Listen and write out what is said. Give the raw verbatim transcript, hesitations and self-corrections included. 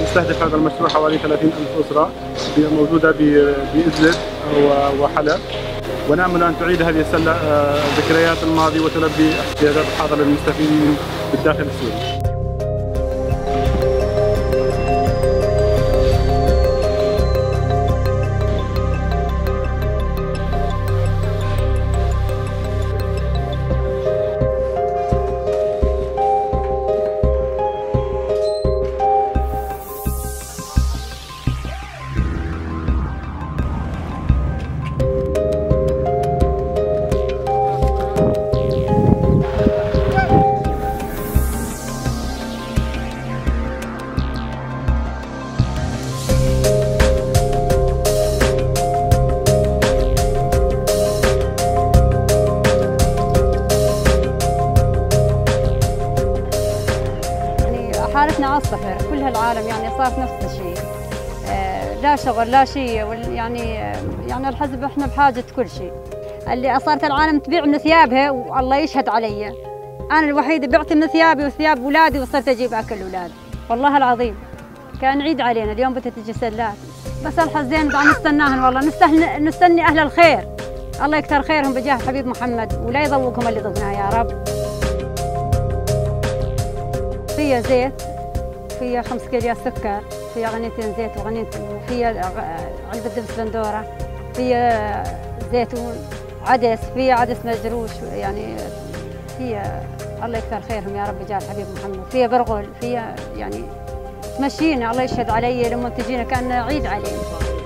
يستهدف هذا المشروع حوالي ثلاثين ألف أسرة موجودة بإدلب وحلب، ونأمل أن تعيد هذه السلة ذكريات الماضي وتلبي احتياجات الحاضر للمستفيدين بالداخل السوري. حالتنا على الصفر، كل هالعالم يعني صارت نفس الشيء، آه لا شغل لا شيء، يعني آه يعني الحزب احنا بحاجة كل شيء. اللي صارت العالم تبيع من ثيابها والله يشهد علي، انا الوحيدة بعت من ثيابي وثياب اولادي وصرت اجيب اكل اولادي، والله العظيم كان عيد علينا اليوم بدها تجي سلات، بس الحزين قاعد نستناهن والله، نستهن نستني اهل الخير، الله يكثر خيرهم بجاه حبيب محمد ولا يذوقهم اللي ضدنا يا رب. فيها زيت، فيها خمس كيلو سكر، فيها غنيتين زيت وغنيتين، وفيها علبة دبس بندورة، فيها زيتون، عدس، فيها عدس مجروش، يعني فيها الله يكثر خيرهم يا رب جال حبيب محمد، فيها برغل، فيها يعني تمشينا الله يشهد علي لما تجينا كأنه عيد علينا.